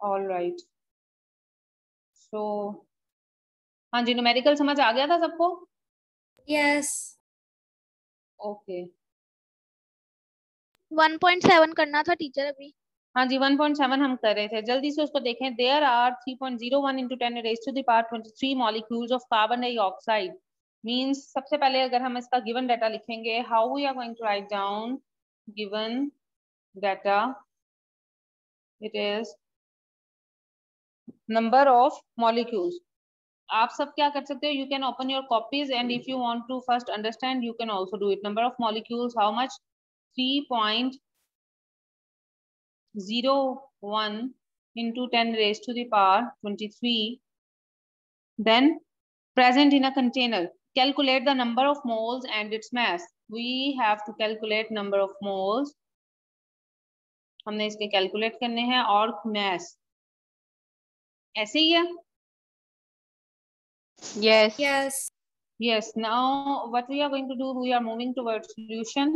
All right. सो हाँ जी, numerical समझ आ गया था सबको? यस। ओके 1.7 करना था टीचर अभी। हाँ जी 1.7 हम कर रहे थे, जल्दी से उसको देखें। There are 3.01 into 10 raised to the power 23 molecules of carbon dioxide। Means सबसे पहले अगर हम इसका गिवन डाटा लिखेंगे, how we are going to write down given data, it is number of molecules. आप सब क्या कर सकते हो, you can open your copies and if you want to first understand you can also do it. Number of molecules how much, 3.01 into 10 raised to the power 23, then present in a container. Calculate the number of moles and its mass. We have to calculate number of moles, हमने इसके calculate करने हैं, और mass ऐसे ही है। Yes. Yes. Yes, now what we are going to do, we are moving towards solution.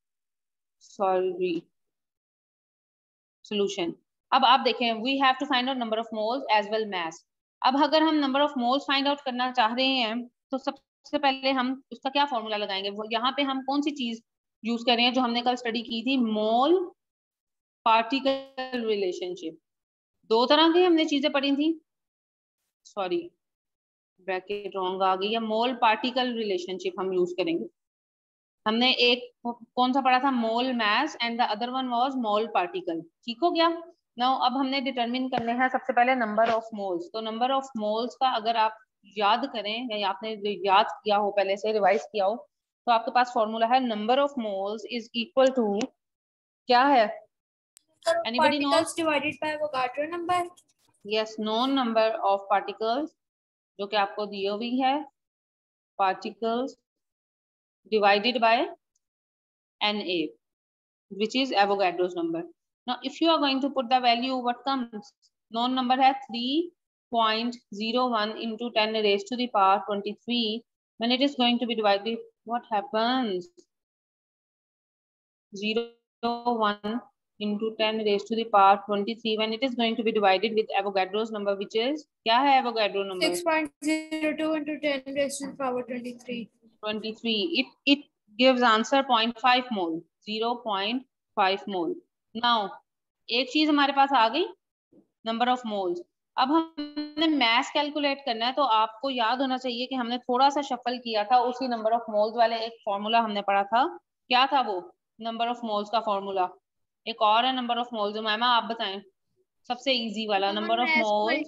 Solution. अब आप देखें, we have to find out number of moles as well mass. अब अगर हम number of moles find out करना चाह रहे हैं तो सबसे पहले हम उसका क्या फॉर्मूला लगाएंगे, यहाँ पे हम कौन सी चीज यूज कर रहे हैं जो हमने कल स्टडी की थी, मोल पार्टिकल रिलेशनशिप। दो तरह की हमने चीजें पढ़ी थी, सॉरी ब्रैकेट रॉन्ग आ गई है, मोल पार्टिकल रिलेशनशिप हम यूज करेंगे। हमने एक कौन सा पढ़ा था, mole mass, and the other one was mole particle. ठीक हो गया। नाउ अब हमने डिटरमिन करने हैं सबसे पहले नंबर ऑफ मोल्स। तो नंबर ऑफ मोल्स का अगर आप याद करें या आपने याद किया हो पहले से, रिवाइज किया हो, तो आपके पास फॉर्मूला है number of moles is equal to, क्या है, anybody know? Particles divided by Avogadro number. Yes, known number of particles जो कि आपको दी हुई है, particles divided by Na, which is Avogadro's number. Now, if you are going to put the value, what comes? Known number है 3.01 into 10 raised to the power 23. When it is going to be divided, what happens? 0.1 into 10 raised to the power 23. When it is going to be divided with Avogadro's number, which is, क्या है Avogadro number? 6.02 into 10 raised to the power 23. 23. It gives answer 0.5 mole. 0.5 mole. Now, एक चीज हमारे पास आ गई, number of moles. अब हमने mess calculate करना है, तो आपको याद होना चाहिए कि हमने थोड़ा सा शफल किया था, उसी नंबर ऑफ मोल्स वाले एक फॉर्मूला हमने पढ़ा था। क्या था वो नंबर ऑफ मोल्स का फॉर्मूला? एक और है नंबर ऑफ मोल्स, मैम आप बताएं, सबसे इजी वाला number of moles,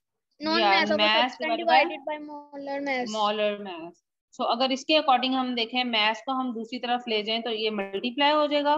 mass divided by molar mass. So अगर इसके अकॉर्डिंग हम देखें, मैस को हम दूसरी तरफ ले जाएं तो ये मल्टीप्लाई हो जाएगा।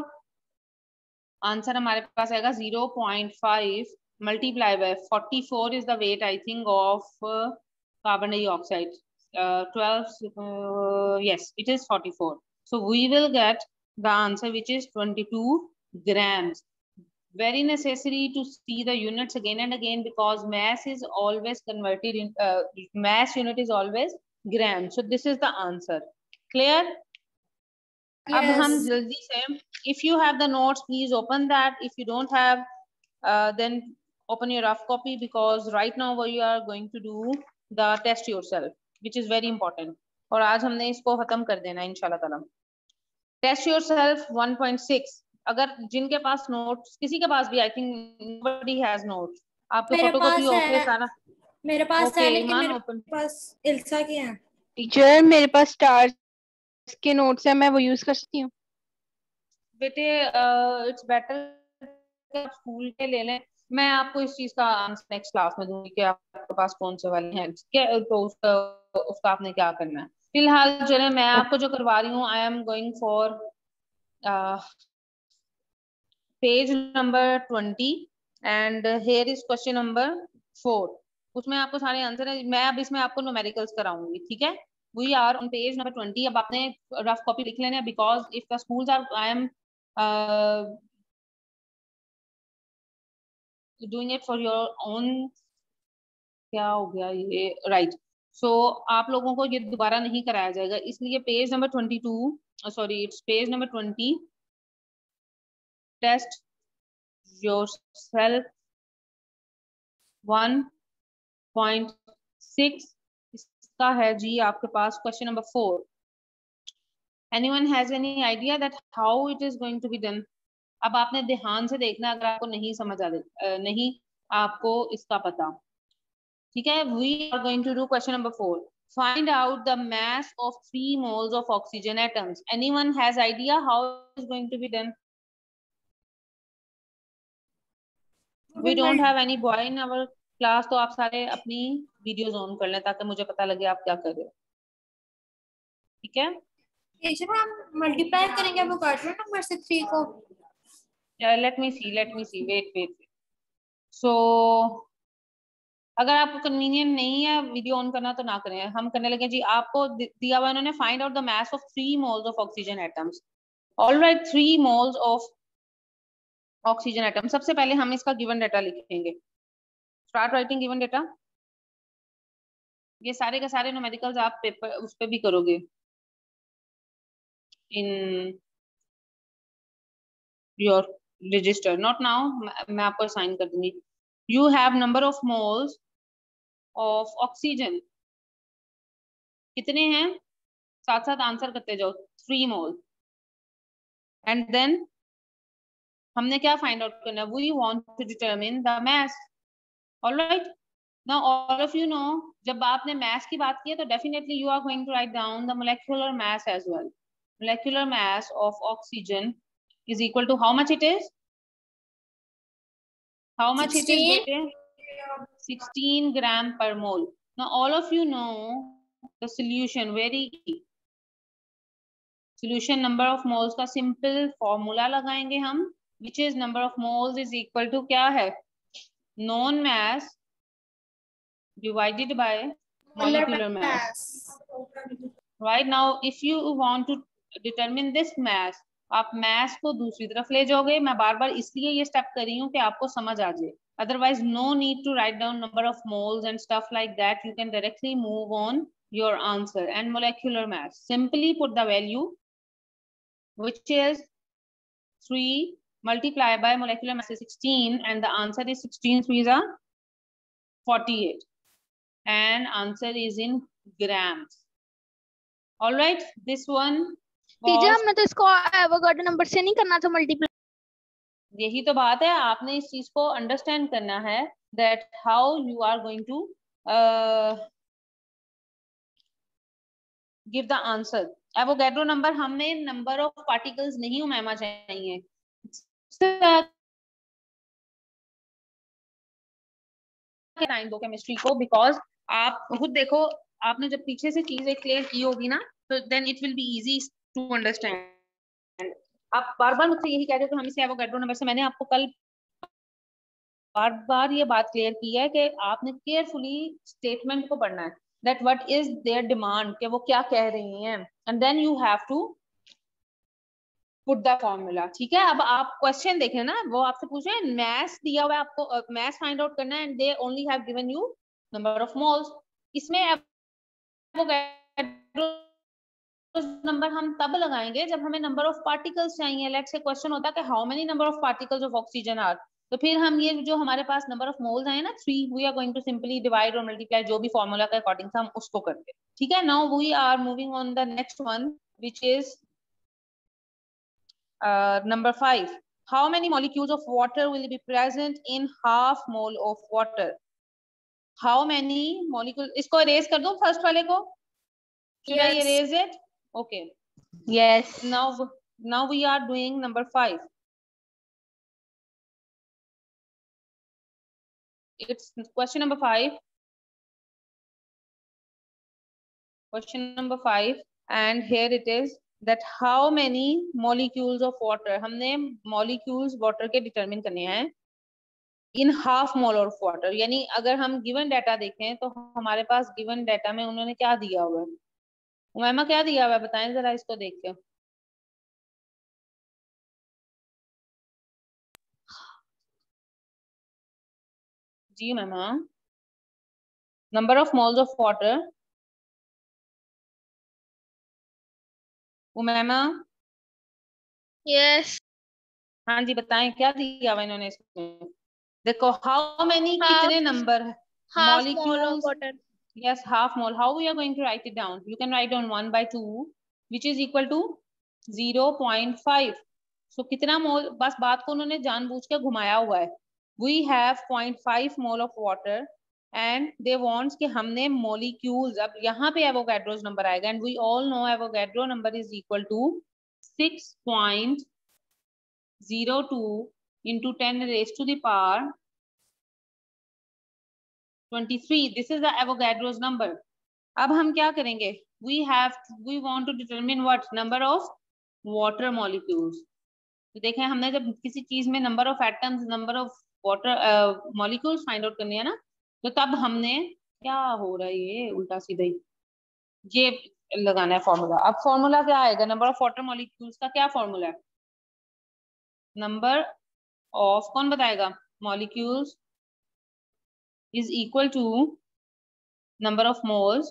आंसर हमारे पास आएगा 0.5 multiplied by 44 is the weight I think of carbon dioxide. 12 yes, it is 44. So we will get the answer which is 22 grams. Very necessary to see the units again and again because mass is always converted in mass unit is always gram. So this is the answer. Clear? Yes. अब हम जल्दी से, if you have the notes please open that, if you don't have then open your rough copy because right now we are going to do the test yourself which is very important, और आज हमने इसको खत्म कर देना है इंशाल्लाह ताला। Test yourself 1.6। अगर जिनके पास नोट्स, किसी के पास भी, I think nobody has notes, आपके फोटोकॉपी ओके सारा? मेरे पास है, लेकिन मेरे ओपन पास इल्सा के हैं। टीचर मेरे पास स्टार्स के नोट्स है, मैं वो यूज कर सकती हूँ? बेटे इट्स बेटर स्कूल के ले लें, मैं आपको इस चीज का आंसर नेक्स्ट क्लास में दूंगी कि आपके पास कौन से वाले हैं, तो उसका आपने क्या करना है। फिलहाल चले, मैं आपको जो करवा रही हूँ, I am going for page number 20 and here is question number 4। उसमें आपको सारे आंसर है, मैं अब इसमें आपको न्यूमेरिकल्स कराऊंगी, ठीक है। We are on page number 20। अब आपने रफ कॉपी लिख लेना है because if the schools are, I am doing it for your own, क्या हो गया ये, राइट। सो आप लोगों को ये दोबारा नहीं कराया जाएगा, इसलिए page number 22, sorry it's page number 20, test yourself 1.6 इसका है जी आपके पास question number 4. Anyone has any idea that how it is going to be done? अब आपने ध्यान से देखना अगर आपको नहीं समझ नहीं आपको इसका पता. ठीक है, we are going to do question number 4. Find out the mass of 3 moles of oxygen atoms. Anyone has idea how it is going to be done? We don't have any boy in our class, तो आप सारे अपनी videos on कर लें ताकि मुझे पता लगे आप क्या कर रहे हो. ठीक है, टीचर हम मल्टीप्लाई करेंगे एवोगाड्रो नंबर से 3 को. let me see, wait. So अगर आपको कन्वीनियंट नहीं है वीडियो ऑन करना तो ना करें, हम करने लगे जी. आपको दिया हुआ इन्होंने find out the mass of 3 moles of oxygen atoms. Alright, 3 moles of oxygen atom. सबसे पहले हम इसका गिवन डेटा लिखेंगे. Start writing given data. ये सारे के सारे न्यूमेरिकल्स आप पेपर उस पे भी करोगे in your register. Not now, मैं आपको असाइन कर दूंगी. You have number of moles of oxygen. कितने हैं? साथ साथ आंसर करते जाओ. 3 मोल. एंड देन हमने क्या फाइंड आउट करना है? We want to determine the mass. Alright, now all of you know जब आपने मास की बात की है तो definitely you are going to write down the molecular mass as well. Molecular mass of oxygen is equal to how much it is? How much 16. it is, bete? 16 gram per mole. Now all of you know the solution. Very easy. Solution number of moles का simple formula लगाएंगे हम, which is number of moles is equal to क्या है? Known mass divided by molecular mass. Right, now if you want to determine this mass, आप mass को दूसरी तरफ ले जाओगे. मैं बार बार इसलिए ये स्टेप कर रही हूँ कि आपको समझ आ जाए. Otherwise no need to write down number of moles and stuff like that. You can directly move on your answer. And molecular mass, simply put the value which is 3 multiplied by molecular mass is 16 and the answer is 16 3s are 48 and answer is in grams. All right, this one teacher हमने तो इसको Avogadro number से नहीं करना था multiply. यही तो बात है, आपने इस चीज को अंडरस्टैंड करना है that how you are going to give the answer. Avogadro number हमने नंबर ऑफ पार्टिकल्स नहीं उमामा चाहिए. टाइम दो केमिस्ट्री को, बिकॉज आप खुद देखो आपने जब पीछे से चीजें क्लियर की होगी ना तो then it will be easy to understand. आप बार बार मुझसे यही कह रहे हो कि हम इसे एवोगाड्रो नंबर से. मैंने आपको कल बार बार ये बात क्लियर की है कि आपने केयरफुली स्टेटमेंट को पढ़ना है, that what is their demand, कि वो क्या कह रही हैं, and then you have to put the formula. ठीक है, अब आप क्वेश्चन देखें ना, वो आपसे पूछ रहे हैं मैथ दिया हुआ है आपको, मैथ फाइंड आउट करना है and they only have given you number of moles. इसमें नंबर हम तब लगाएंगे जब हमें नंबर ऑफ पार्टिकल्स चाहिए. लेट्स से क्वेश्चन होता है कि how many number of particles of oxygen are, तो फिर हम ये जो हमारे पास नंबर ऑफ मोल्स आए ना 3, we are going to simply divide और मल्टीप्लाई, जो भी फॉर्मूला के अकॉर्डिंग था हम उसको करते हैं. ठीक है, now we are moving on the next one which is number 5. How many molecules of water will be present in half mole of water? How many molecules? इसको erase कर दूं फर्स्ट वाले को? Should I erase it? Okay. Yes. Now we are doing number 5. It's question number 5. Question number 5, and here it is. That how many molecules of water, हमने molecules water के determine करने हैं in half mole of water. यानी अगर हम given data देखें तो हमारे पास given data में उन्होंने क्या दिया हुआ है? उमैमा क्या दिया हुआ है बताएं जरा इसको देख के. जी Umaima, number of moles of water. Umaima, yes हाँ जी बताएं क्या दिया हुआ इन्होंने इसमें. देखो हाउ मेनी कितने number half mole of molecules water. yes half mole how we are going to write it down you can write down 1/2 which is equal to 0.5 so कितना मोल बस बात को उन्होंने जानबूझ के घुमाया हुआ है we have 0.5 mole of water and they wants कि हमने molecules अब यहाँ पे Avogadro's number आएगा and we all know Avogadro number is equal to 6.02 into 10 raised to the power 23 this is the Avogadro's number अब हम क्या करेंगे we want to determine what number of water molecules तो देखें हमने जब किसी चीज में number of atoms number of water molecules find out करनी है ना तो तब हमने क्या हो रहा है ये उल्टा सीधा ही ये लगाना है फॉर्मूला अब फॉर्मूला क्या आएगा नंबर ऑफ वाटर मॉलिक्यूल्स का क्या फॉर्मूला है नंबर ऑफ कौन बताएगा molecules is equal to number of moles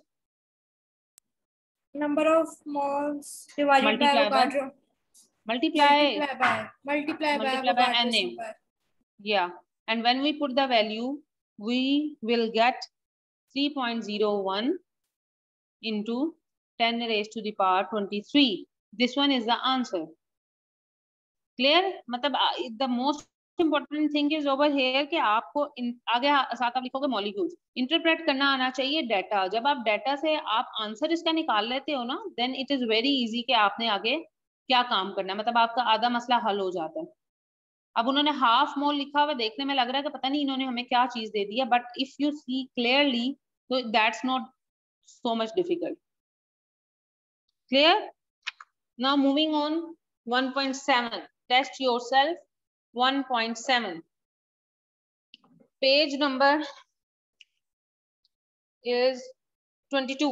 divided by Avogadro. multiply Multiply by Avogadro's Na. number. Yeah, and when we put the value we will get 3.01 into 10 raised to the power 23 this one is the answer clear मतलब the most important thing is over here कि आपको आगे साथ आप लिखोगे molecules interpret करना आना चाहिए डाटा जब आप डाटा से आप आंसर इसका निकाल लेते हो ना then it is very easy कि आपने आगे क्या काम करना है मतलब आपका आधा मसला हल हो जाता है अब उन्होंने हाफ मोल लिखा हुआ देखने में लग रहा है कि पता नहीं इन्होंने हमें क्या चीज दे दी है but if you see clearly तो that's not so much difficult clear now moving on 1.7 test yourself 1.7 page number is 22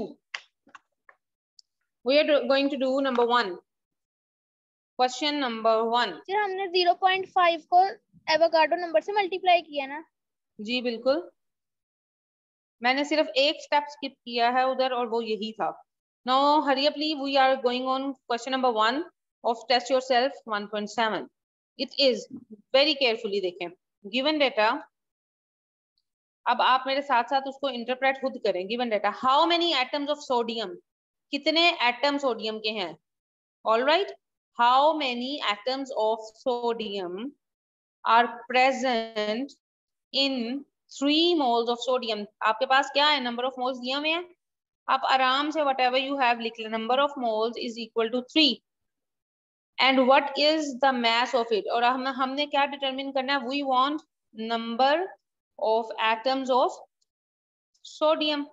we are going to do number 1 question number 1 फिर हमने 0.5 को एवोगाड्रो नंबर से मल्टीप्लाई किया ना जी बिल्कुल मैंने सिर्फ एक स्टेप स्किप किया है उधर और वो यही था now hurry up we are going on question number 1 of test yourself 1.7 it is very carefully देखें given data अब आप मेरे साथ साथ उसको इंटरप्रेट खुद करें given data how many atoms of sodium कितने एटम सोडियम के हैं all right how many atoms of sodium are present in 3 moles of sodium आपके पास क्या है नंबर ऑफ मोल्स दिया हुए हैं आप आराम से whatever you have लिख लें number of moles is equal to 3 and what is the mass of it और हमने क्या डिटरमिन करना है we want number of atoms of sodium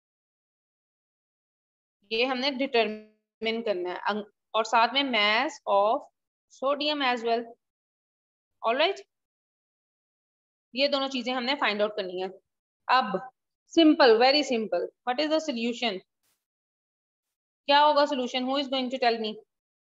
ये हमने डिटरमिन करना है और साथ में mass of sodium as well all right ये दोनों चीजें हमने फाइंड आउट करनी है अब simple very simple what is the solution क्या होगा solution who is going to tell me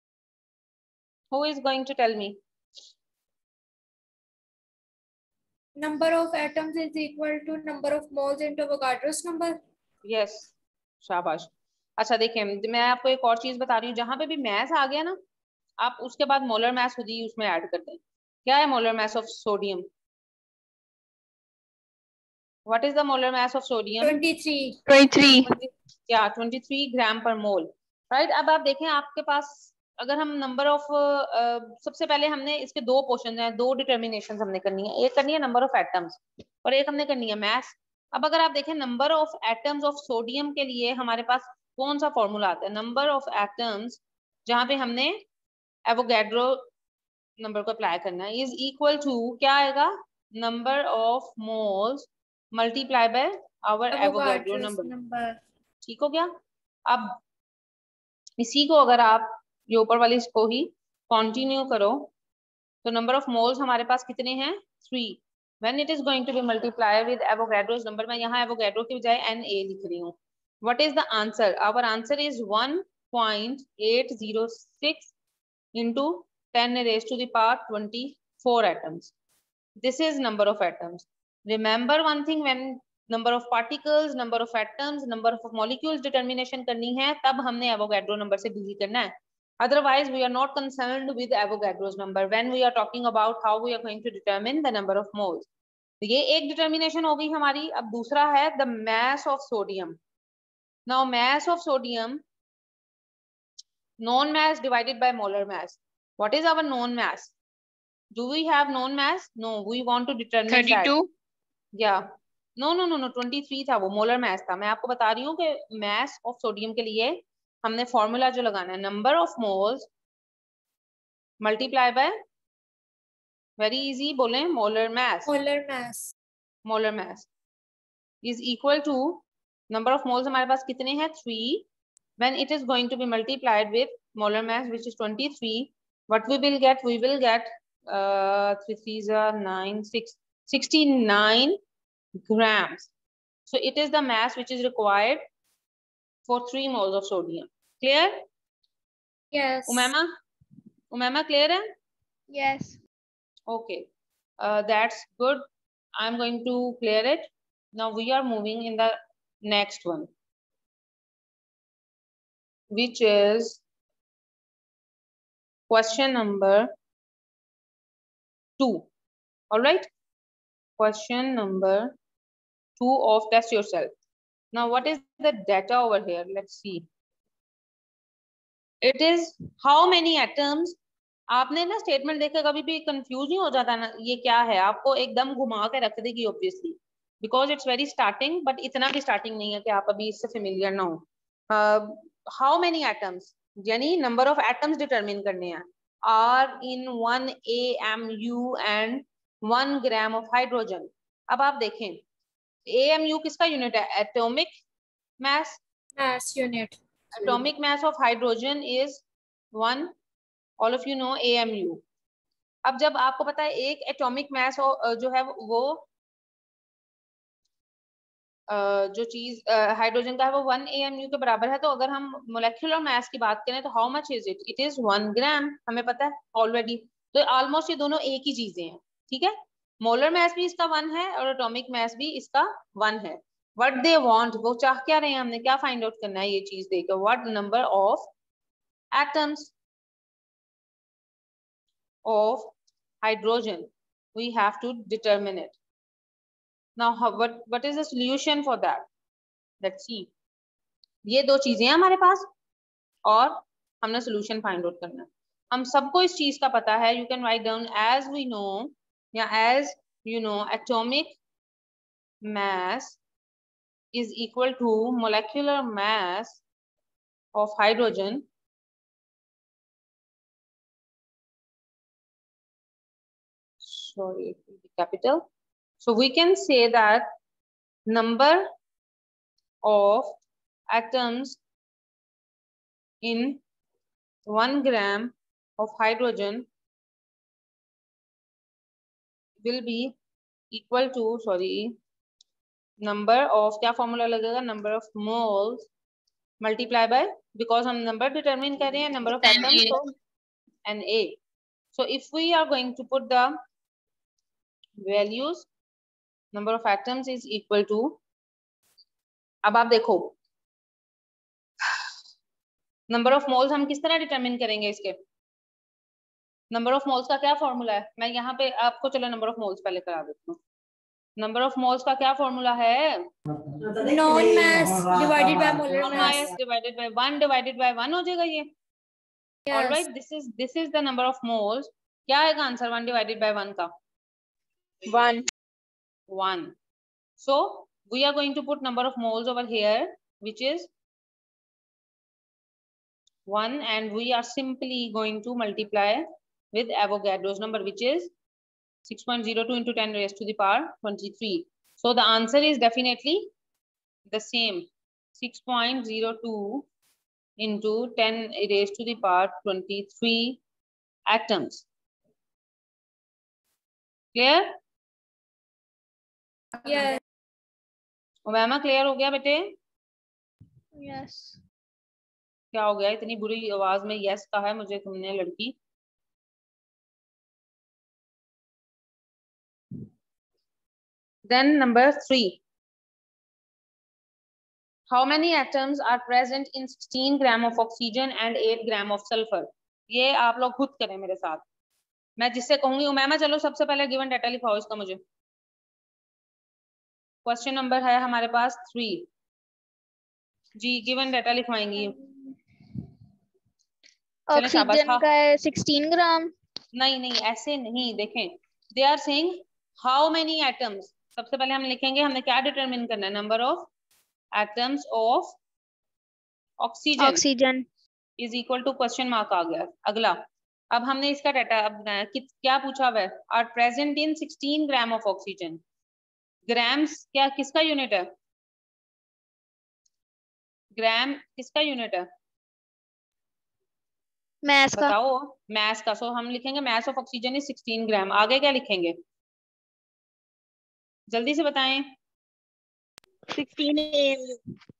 Number of atoms is equal to number of moles into Avogadro's number. yes शाबाश अच्छा देखिए मैं आपको एक और चीज बता रही हूँ जहां पे भी मैथ आ गया ना आप उसके बाद मोलर मैथ खुद ही उसमें ऐड करते हैं क्या है molar mass of sodium What is the molar mass of sodium? 23. Yeah, 23 gram per mole right अब आप देखें आपके पास अगर हम नंबर ऑफ सबसे पहले हमने इसके दो पोर्शन हैं दो डिटर्मिनेशन हमने करनी है एक करनी है नंबर ऑफ एटम्स और एक हमने करनी है मैस अब अगर आप देखें number of atoms of sodium के लिए हमारे पास कौन सा फॉर्मूला आता है नंबर ऑफ एटम्स जहां पे हमने एवोगैड्रो नंबर को अप्लाई करना है इज इक्वल टू क्या आएगा number of moles multiply by our Avogadro number ठीक हो गया अब इसी को अगर आप ये ऊपर वाली इसको ही कंटिन्यू करो तो नंबर ऑफ मोल्स हमारे पास कितने हैं 3 when it is going to be multiply with Avogadro's number मैं यहाँ एवोगैड्रो की बजाय Na लिख रही हूँ what is the answer our answer is 1.806 into 10 raised to the power 24 atoms this is number of atoms remember one thing when number of particles number of atoms number of molecules determination करनी है तब हमने Avogadro number से deal करना है otherwise we are not concerned with Avogadro's number when we are talking about how we are going to determine the number of moles ये एक determination हो गई हमारी। अब दूसरा है the mass of sodium. Now mass of sodium, known mass divided by molar mass. What is our known mass? Do we have known mass? No, we want to determine that. 32. Yeah. No, 23 था वो, molar mass था। मैं आपको बता रही हूँ कि mass of sodium के लिए हमने फॉर्मूला जो लगाना है, number of moles multiply by, very easy बोले, molar mass. Molar mass. Molar mass is equal to number of moles हमारे पास कितने हैं, 3, when it is going to be multiplied with molar mass which is 23, what we will get, 3 3s are 9, 6, 69 grams. So it is the mass which is required for 3 moles of sodium. Clear? Yes. Umema clear hai? Yes. Okay, that's good. I'm going to clear it. Now we are moving in the next one, which is question number 2. All right, question number 2 of test yourself. Now what is the data over here? Let's see. It is how many atoms. आपने ना statement देख के कभी भी confuse नहीं हो जाता ना, ये क्या है, आपको एकदम घुमा के रख देगी obviously, because it's very starting, but इतना भी स्टार्टिंग नहीं है कि आप अभी इससे फेमिलियर ना हो। हाउ मेनी एटम्स, यानी नंबर ऑफ एटम्स डिटरमिन करने हैं, are in 1 AMU and 1 gram of hydrogen. अब आप देखें AMU किसका यूनिट है, atomic mass. Mass unit. Atomic mass of hydrogen is 1. All of you know AMU. अब जब आपको पता है एक एटॉमिक मास जो है वो जो चीज हाइड्रोजन का है वो 1 AMU के बराबर है, तो अगर हम मोलेक्युलर मास की बात करें तो how much is it, it is 1 gram, हमें पता है ऑलरेडी। तो ऑलमोस्ट ये दोनों एक ही चीजें हैं, ठीक है। मोलर मास भी इसका 1 है और एटॉमिक मास भी इसका 1 है। व्हाट दे वांट, वो चाह क्या रहे हैं, हमने क्या फाइंड आउट करना है ये चीज देखकर, what number of atoms of hydrogen, we have to determine it. Now what is the solution for that? Let's see. ये दो चीजें हैं हमारे पास और हमने solution find out करना है। हम सबको इस चीज का पता है, you can write down as we know या as you know, atomic mass is equal to molecular mass of hydrogen sorry, capital. So we can say that number of atoms in 1 gram of hydrogen will be equal to, sorry, number of, क्या formula लगेगा, number of moles multiply by, because हम number determine कर रहे हैं, number of atoms, so Na. So if we are going to put the values, number of atoms is equal to, अब आप देखो number of moles हम किस तरह डिटरमिन करेंगे इसके, नंबर ऑफ मोल्स का क्या फॉर्मूला है, मैं यहाँ पे आपको चलो नंबर ऑफ मोल्स पहले करा देती हूँ। नंबर ऑफ मोल्स का क्या फॉर्मूला है, Known mass divided by molar mass. Divided by 1 divided by 1 हो जाएगा ये। Alright, this is the number of moles. क्या आएगा आंसर 1 डिवाइडेड बाय 1 का, 1। So we are going to put number of moles over here which is 1, and we are simply going to multiply with Avogadro's number which is 6.02 into 10 raised to the power 23. So the answer is definitely the same, 6.02 into 10 raised to the power 23 atoms. Clear? Yes. Umaima clear हो गया बेटे? Yes. क्या हो गया, इतनी बुरी आवाज में यस कहा है मुझे तुमने लड़की। Then number 3. How many atoms are present in 16 gram of oxygen and 8 gram of sulfur? ये आप लोग खुद करें मेरे साथ, मैं जिससे कहूंगी उमैमा चलो सबसे पहले गिवन डाटा लिखाओ इसका मुझे। क्वेश्चन नंबर है हमारे पास 3 जी। Given data लिखवाएंगी। चलें शाबाश। ऑक्सीजन का है 16 ग्राम। नहीं नहीं ऐसे नहीं, देखें they are saying how many atoms. सबसे पहले हम लिखेंगे हमने क्या डिटरमिन करना है, number of atoms of oxygen oxygen is equal to question mark आ गया। अगला अब हमने इसका डाटा अब बनाया क्या पूछा हुआ है, are present in 16 gram of oxygen. Grams क्या किसका यूनिट है, ग्राम किसका यूनिट है मैस का। बताओ, मैस का। सो हम लिखेंगे mass of oxygen is 16 gram. आगे क्या लिखेंगे जल्दी से बताएं। 16 AMU।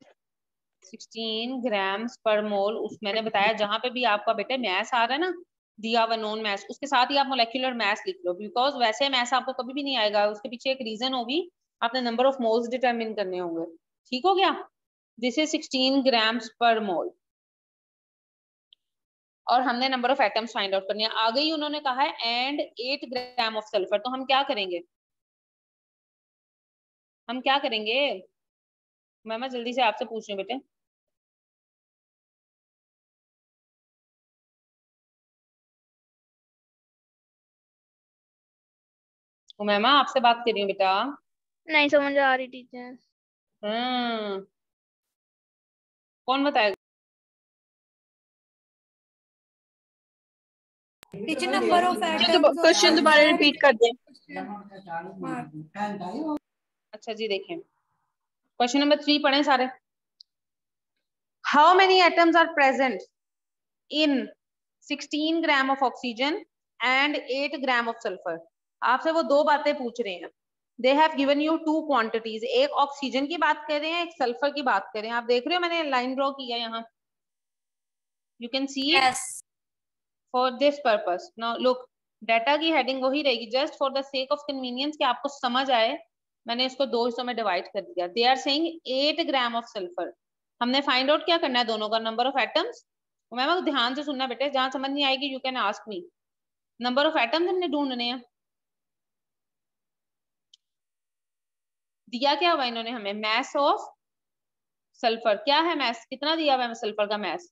16 ग्राम्स पर मोल। उस मैंने बताया जहां पे भी आपका बेटे मैस आ रहा है ना, दिया हुआ नॉन मैस, उसके साथ ही आप मोलेक्युलर मैस लिख लो, बिकॉज वैसे मैस आपको कभी भी नहीं आएगा, उसके पीछे एक रीजन होगी, आपने नंबर ऑफ मोल्स डिटरमिन करने होंगे। ठीक हो गया। दिस इज 16 ग्राम्स पर मोल और हमने number of atoms find out करनी है। आगे ही उन्होंने कहा है एंड 8 ग्राम ऑफ सल्फर। तो हम क्या करेंगे, हम क्या करेंगे मैं जल्दी से आपसे पूछ रही हूँ बेटे। उमैमा आपसे बात कर रही हूँ बेटा। नहीं समझ आ रही टीचर। कौन बताएगा। टीचर नंबर ऑफ क्वेश्चन दोबारा रिपीट कर दें। अच्छा जी देखें क्वेश्चन नंबर 3 पढ़ें सारे। How many atoms are present in 16 gram of oxygen and 8 gram of sulphur. आपसे वो दो बातें पूछ रहे हैं। They have given you two quantities, एक ऑक्सीजन की बात कर रहे हैं, एक सल्फर की बात कर रहे हैं। आप देख रहे हो मैंने लाइन ड्रॉ किया यहाँ, you can see it for this purpose. Now look data की हेडिंग वही रहेगी, just for the sake of convenience कि आपको समझ आए मैंने इसको दो हिस्सों में डिवाइड कर दिया। They are saying 8 gram of sulphur. हमने फाइंड आउट क्या करना है दोनों का, नंबर ऑफ एटम्स। मैम ध्यान से सुनना बेटे, जहां समझ नहीं आएगी you can ask me. Number of atoms हमने ढूंढने हैं। दिया क्या हुआ इन्होंने हमें, मैस ऑफ सल्फर। क्या है मैस, कितना दिया हुआ है सल्फर का मैस,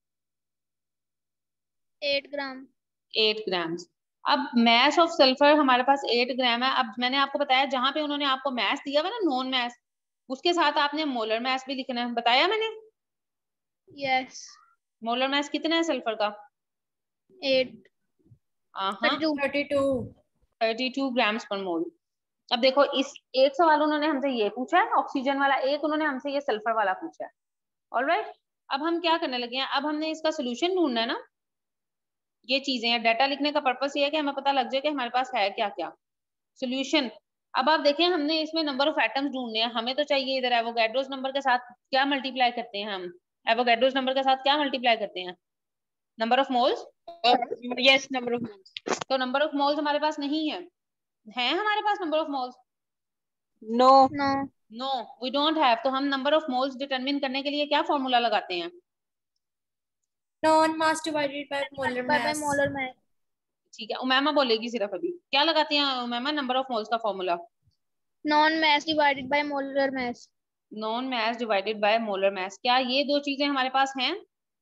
8 ग्राम। 8 ग्राम। अब मैस ऑफ सल्फर हमारे पास 8 ग्राम है। अब मैंने आपको बताया जहां पे उन्होंने आपको मैस दिया हुआ ना नॉन मैस, उसके साथ आपने मोलर मैस भी लिखना है, बताया मैंने। यस। मोलर मैस कितना है सल्फर का, 8 हाँ 32 32 ग्राम्स पर मोल। अब देखो इस एक सवाल उन्होंने हमसे ये पूछा है ऑक्सीजन वाला, एक उन्होंने हमसे ये सल्फर वाला पूछा है। ऑलराइट अब हम क्या करने लगे हैं, अब हमने इसका सोल्यूशन ढूंढना है ना। ये चीजें हैं, डाटा लिखने का पर्पस ये है कि हमें पता लग जाए कि हमारे पास है क्या क्या सोल्यूशन। अब आप देखें हमने इसमें नंबर ऑफ एटम्स ढूंढने हैं, हमें तो चाहिए इधर एवोगैड्रोस नंबर के साथ क्या मल्टीप्लाई करते हैं हम, एवोगैड्रोस नंबर के साथ क्या मल्टीप्लाई करते हैं, number of moles. Yes number of moles. तो नंबर ऑफ मोल्स हमारे पास नहीं है हमारे पास number of moles, no no no we don't have. तो हम नंबर ऑफ मोल्स डिटरमिन करने के लिए क्या फॉर्मूला लगाते हैं, known mass divided by molar by mass. Molar mass. ठीक है उमैमा बोलेगी सिर्फ अभी, क्या लगाते हैं उमैमा नंबर ऑफ मोल्स का formula, known mass divided by molar mass. Known mass divided by molar mass. क्या ये दो चीजें हमारे पास हैं,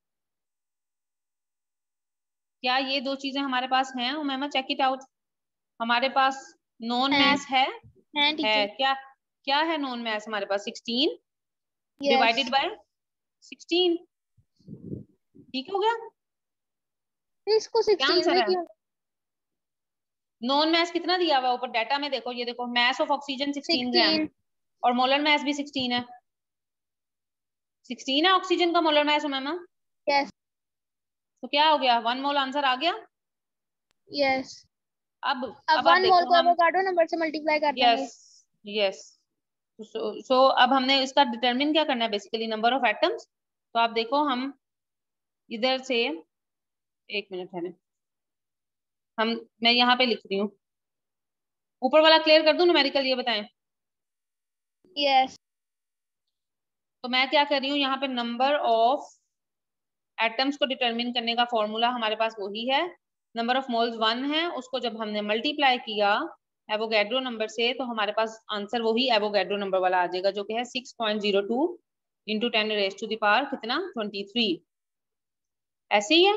क्या ये दो चीजें हमारे पास हैं उमैमा, चेक इट आउट। हमारे पास नॉन मैस है टीचर। क्या, क्या है नॉन मैस हमारे पास 16 यस। Divided by 16। ठीक हो गया, इसको क्या 16 आंसर में है। क्यों। नॉन मैस कितना दिया हुआ है ऊपर डाटा में, देखो ये देखो मैस ऑफ ऑक्सीजन 16 ग्राम 16। और मोलर मैस भी 16 है। 16 है ऑक्सीजन का मोलर मैस मैम। यस। तो क्या हो गया, 1 मोल आंसर आ गया। यस। अब अब आप 1 मोल देखो को हम, एवोगाड्रो नंबर से मल्टीप्लाई कर देंगे। Yes yes. सो अब हमने इसका डिटरमिन क्या करना है, बेसिकली नंबर ऑफ एटम्स। तो आप देखो हम इधर से, एक मिनट है हम, मैं यहाँ पे लिख रही हूँ, ऊपर वाला क्लियर कर दूं न्यूमेरिकल, ये बताएं। यस। तो मैं क्या कर रही हूँ यहाँ पे, नंबर ऑफ एटम्स को डिटरमिन करने का फॉर्मूला हमारे पास वही है, नंबर ऑफ मोल्स 1 है, उसको जब हमने मल्टीप्लाई किया एवोगैड्रो नंबर से, तो हमारे पास आंसर वही एवोगैड्रो नंबर वाला आ जाएगा जो कि है 6.02 into 10 raise to the power कितना 23। ऐसे ही है।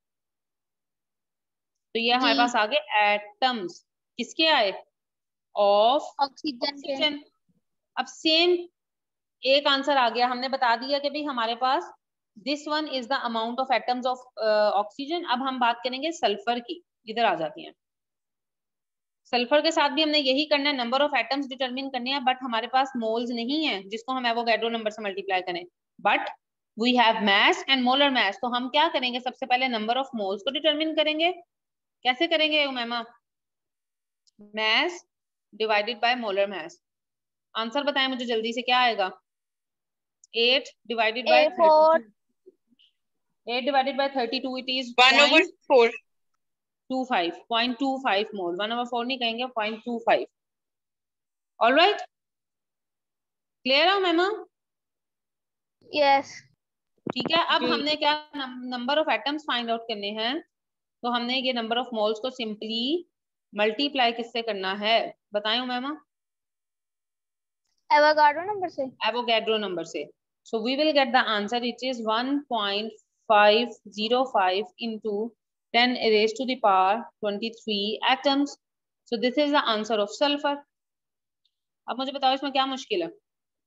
तो ये हमारे जी पास आ गए एटम्स, किसके आए, ऑफ ऑक्सीजन के। ऑक्सीजन। अब सेम एक आंसर आ गया, हमने बता दिया कि भाई हमारे पास this one is the amount of atoms of oxygen. अब हम बात करेंगे सल्फर की, इधर आ जाती हैं। सल्फर के साथ भी हमने यही करना है, नंबर ऑफ एटम्स डिटरमिन करने हैं, बट हमारे पास मोल्स नहीं है जिसको हम एवोगैड्रो नंबर से मल्टीप्लाई करें, but we have mass and molar mass. तो हम क्या करेंगे, सबसे पहले नंबर ऑफ मोल्स को डिटरमिन करेंगे। कैसे करेंगे Umaima, mass divided by molar mass. Answer बताएं मुझे जल्दी से, क्या आएगा, 8 divided by A4 32, 8 divided by 32 it is 1/4। 0.25 mole, 1/4 नहीं कहेंगे, 0.25। ऑलराइट, क्लियर है मैम? यस। ठीक है। अब जी हमने क्या number of atoms find out करने हैं, तो हमने ये नंबर ऑफ मोल्स को सिंपली मल्टीप्लाई किससे करना है, बताएं मैम? एवोगाड्रो नंबर से। एवोगैड्रो नंबर से। So we will get the answer, it is 1.505 into 10 raised to the power 23 atoms. So this is the answer of sulfur. अब मुझे बताओ इसमें क्या मुश्किल है?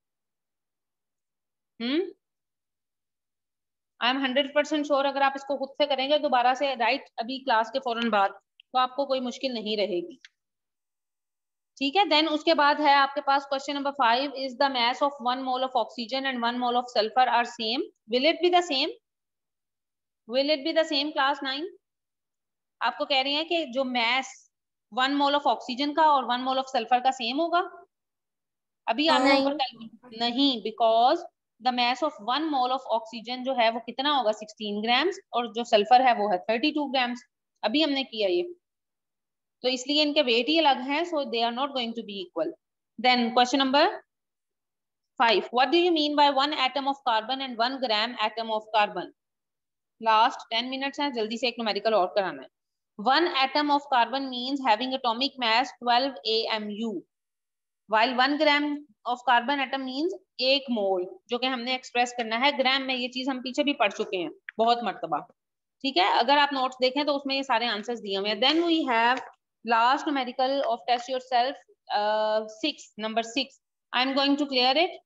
आई एम 100% श्योर अगर आप इसको खुद से करेंगे दोबारा से राइट अभी क्लास के फौरन बाद, तो आपको कोई मुश्किल नहीं रहेगी। ठीक है, देन उसके बाद है आपके पास question number 5, is the mass of 1 mole of oxygen and 1 mole of sulphur are same, will it be the same, will it be the same class 9? आपको कह रही है कि जो मास 1 मोल ऑफ ऑक्सीजन का और 1 मोल ऑफ सल्फर का same होगा। अभी आपको नहीं। ऊपर नहीं, because the mass of 1 mole of oxygen जो है वो कितना होगा 16 ग्राम्स, और जो सल्फर है वो है 32 ग्राम्स। अभी हमने किया ये, तो इसलिए इनके वेट ही अलग हैं, so they are not going to be equal. Then question number 5, what do you mean by 1 atom of carbon and 1 gram atom of carbon? Last 10 minutes हैं, जल्दी से एक न्यूमेरिकल और कराना है। 1 atom of carbon means having atomic mass 12 AMU, while 1 gram of carbon atom means 1 मोल, जो कि हमने एक्सप्रेस करना है ग्राम में। ये चीज हम पीछे भी पढ़ चुके हैं बहुत मर्तबा। ठीक है, अगर आप नोट्स देखें तो उसमें ये सारे आंसर्स दिए हुए हैं। Then we have last numerical of test yourself 6, number 6। I am going to clear it,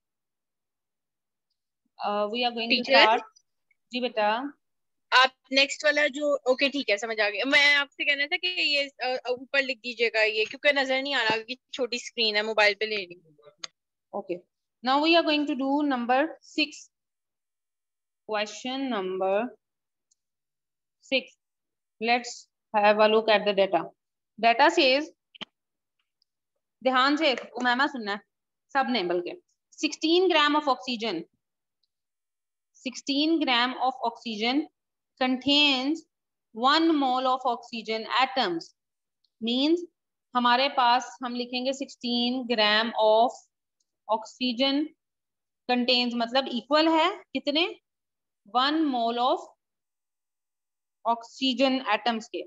we are going to teacher, start. जी बेटा। आप नेक्स्ट वाला जो, ओके ठीक है समझ आ गया। मैं आपसे कहना था कि ये ऊपर लिख दीजिएगा ये, क्योंकि नजर नहीं आ रहा कि छोटी स्क्रीन है, मोबाइल पे ले रही हूँ। Okay, now we are going to do number 6. Question number 6. Let's have a look at the data. Data says, ध्यान से उमैमा सुनना है सब ने, बल्कि 16 gram of oxygen, 16 gram of oxygen contains 1 mole of oxygen atoms. Means हमारे पास हम लिखेंगे 16 ग्राम ऑफ ऑक्सीजन कंटेन्स, मतलब इक्वल है कितने, 1 मोल ऑफ ऑक्सीजन एटम्स के।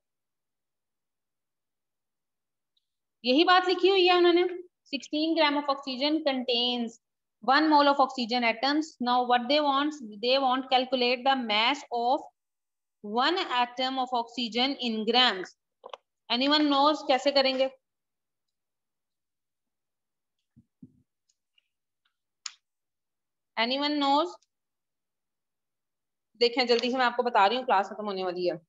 यही बात लिखी हुई है उन्होंने, 16 gram of oxygen contains 1 mole of oxygen atoms. Now what they want calculate the mass of 1 atom of oxygen in grams. Anyone knows कैसे करेंगे? Anyone knows? देखें जल्दी से, मैं आपको बता रही हूँ, क्लास खत्म होने वाली है।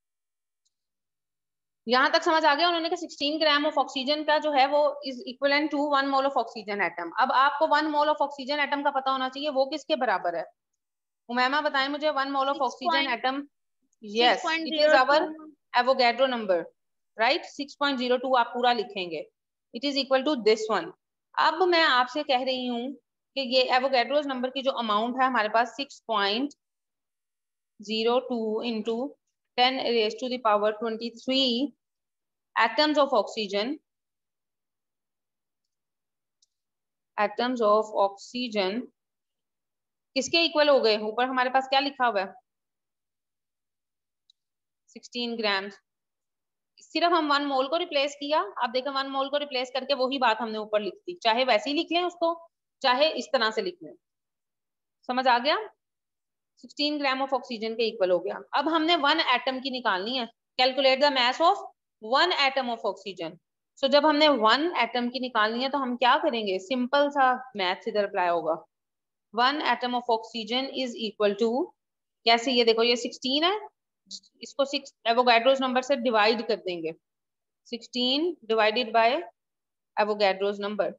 यहां तक समझ आ गया? उन्होंने कहा 16 ग्राम ऑफ ऑक्सीजन का जो है वो is equivalent to 1 mole of oxygen atom. अब आपको 1 मोल ऑफ ऑक्सीजन एटम का पता होना चाहिए, वो किसके बराबर है? उमैमा बताएं मुझे, 1 mole of oxygen atom, yes it is our Avogadro number, right. 6.02 आप पूरा लिखेंगे, it is equal to this one. अब मैं आपसे कह रही हूँ कि ये एवोगैड्रोस नंबर की जो अमाउंट है हमारे पास 6.02 into 10 raised to the power 23 atoms of oxygen, atoms of oxygen किसके इक्वल हो गए? ऊपर हमारे पास क्या लिखा हुआ है, 16 ग्राम्स। सिर्फ हम 1 मोल को रिप्लेस किया। आप देखें 1 मोल को रिप्लेस करके वही बात हमने ऊपर लिख दी, चाहे वैसे ही लिख लें उसको, चाहे इस तरह से लिख लें। समझ आ गया? 16 ग्राम ऑफ ऑक्सीजन के इक्वल हो गया। अब हमने 1 एटम की निकालनी है। Calculate the mass of 1 atom of oxygen. So जब हमने 1 एटम की निकालनी है तो हम क्या करेंगे, सिंपल सा मैथ इधर अप्लाई होगा। 1 atom of oxygen is equal to, कैसे, ये देखो ये 16 है, इसको 6 एवोगाड्रोस नंबर से डिवाइड कर देंगे। 16 डिवाइडेड बाय एवोगाड्रोस नंबर,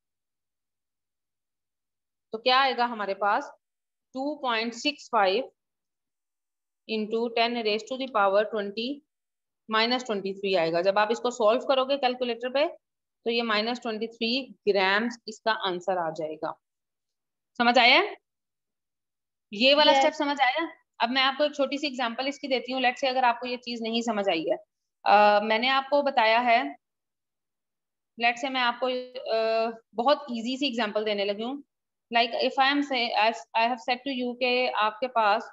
तो क्या आएगा हमारे पास 2.65 into 10 raise to the power 20 -23 आएगा। जब आप इसको सॉल्व करोगे कैलकुलेटर पे तो ये -23 ग्राम्स इसका आंसर आ जाएगा। समझ आया? ये वाला स्टेप Yes. समझ आया? अब मैं आपको एक छोटी सी एग्जांपल इसकी देती हूँ। लेट्स से अगर आपको ये चीज नहीं समझ आई है, मैंने आपको बताया है, लेट्स से मैं आपको बहुत इजी सी एग्जांपल देने लगी हूँ। Like if I am say I have said to you के आपके पास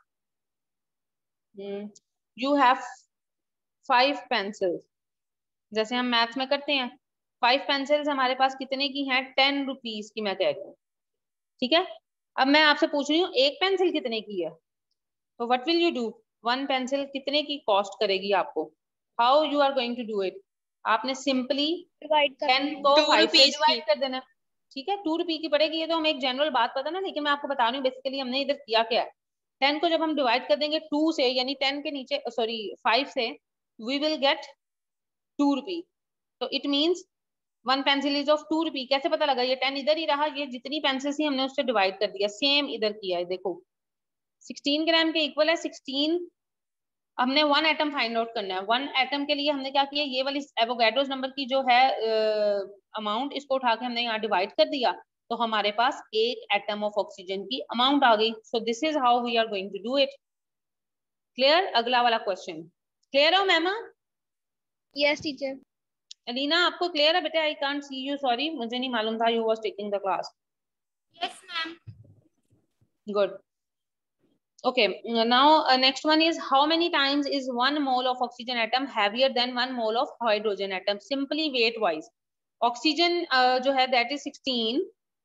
यू हैव 5 पेंसिल्स, जैसे हम मैथ्स में करते हैं। 5 पेंसिल्स हमारे पास कितने की हैं, 10 रुपीज की मैं कह रही हूँ, ठीक है। अब मैं आपसे पूछ रही हूँ एक पेंसिल कितने की है, तो what will you do, 1 pencil कितने की कॉस्ट करेगी आपको, how you are going to do it. आपने सिंपली डिवाइड कर 10 को 2 5 से रुपीज की। डिवाइड कर देना, ठीक है। 2 रुपए की पड़ेगी, ये तो हमें एक जनरल बात पता ना, लेकिन मैं आपको बता रही हूँ बेसिकली हमने इधर किया क्या है। 10 को जब हम डिवाइड कर देंगे 2 से, यानी 10 के नीचे, सॉरी 5 से, वी विल गेट 2 रुपी। तो it means 1 pencil is of 2 rupee. कैसे पता लगा, ये 10 इधर ही रहा, ये जितनी पेंसिल थी हमने उससे डिवाइड कर दिया, सेम इधर किया है। देखो 16 ग्राम के इक्वल है 16। हमने 1 एटम फाइंड आउट करना है। 1 एटम के लिए हमने क्या किया, ये वाली एवोगाड्रोस नंबर की जो है अमाउंट, इसको उठा के हमने यहाँ डिवाइड कर दिया, तो हमारे पास 1 एटम ऑफ ऑक्सीजन की अमाउंट आ गई। So this is how we are going to do it. Clear? अगला वाला क्वेश्चन क्लियर हो मैम? Yes, teacher. अलीना आपको क्लियर है बेटा? I can't see you, sorry, मुझे नहीं मालूम था you was taking the class. Yes, ma'am. Good. Okay, now next one is how many times is 1 mole of oxygen atom heavier than 1 mole of hydrogen atom? Simply weight wise. Oxygen जो है that is 16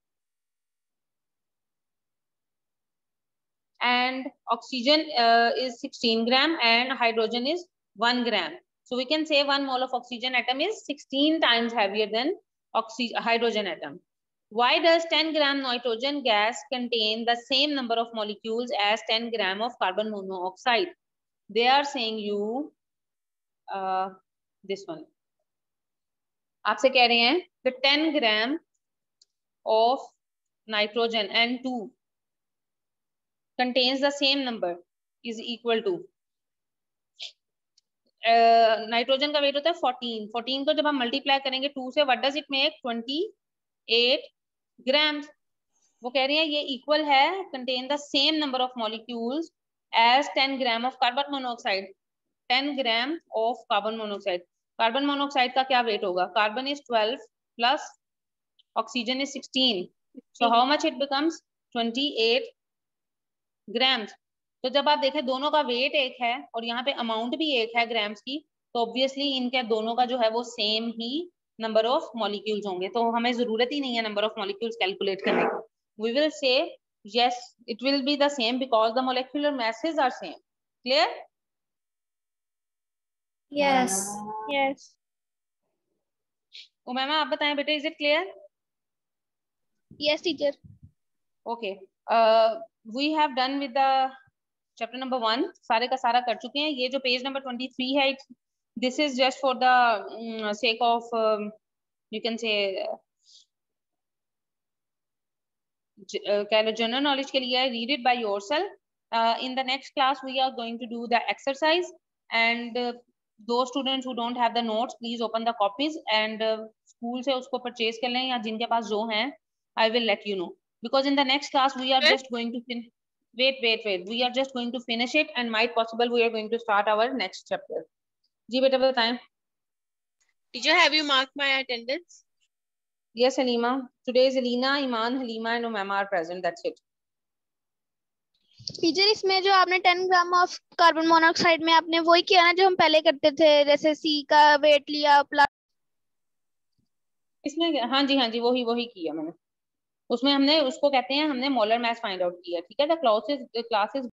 and oxygen is 16 gram and hydrogen is 1 gram. So we can say 1 mole of oxygen atom is 16 times heavier than hydrogen atom. Why does 10 gram nitrogen gas contain the same number of molecules as 10 gram of carbon monoxide? They are saying you this one. आपसे कह रहे हैं the 10 gram of nitrogen N2 contains the same number is equal to nitrogen का weight होता है 14। 14 को जब हम मल्टीप्लाई करेंगे 2 से, what does it make, 28 gram. वो कह रही है ये इक्वल है, contain the same number of molecules as 10 gram of carbon monoxide. 10 gram of carbon monoxide. Carbon monoxide का क्या वेट होगा, carbon is 12 plus oxygen is 16, so how much it becomes 28 grams. तो जब आप देखें दोनों का वेट एक है और यहाँ पे अमाउंट भी एक है ग्राम्स की, तो ऑब्वियसली इनके दोनों का जो है वो सेम ही नंबर ऑफ मॉलिक्यूल्स होंगे, तो हमें जरूरत ही नहीं है नंबर ऑफ मॉलिक्यूल्स कैलकुलेट करने की। We will say yes it will be the same because the molecular masses are same. Clear? Yes. Yes. Umaima आप बताएं बेटे, is it clear? Yes, teacher. Okay, we have done with the chapter number 1, सारे का सारा कर चुके हैं। ये जो पेज नंबर 23 है, this is just for the sake of you can say general knowledge के लिए, read it by yourself. In the next class we are going to do the exercise and those students who don't have the notes please open the copies and school से उसको purchase कर लें, या जिनके पास जो हैं I will let you know, because in the next class we are just going to wait we are just going to finish it and might possible we are going to start our next chapter. जी बेटा बताएं। Teacher, have you marked my attendance? Yes Halima, today is Alina, Iman, Halima and Umama are present, that's it. Teacher इसमें जो आपने 10 gram of carbon monoxide में आपने वही किया ना जो हम पहले करते थे, जैसे सी का वेट लिया प्लस। इसमें हाँ जी वही वही किया मैंने। उसमें हमने उसको कहते हैं हमने मोलर मास फाइंड आउट किया, ठीक है। The classes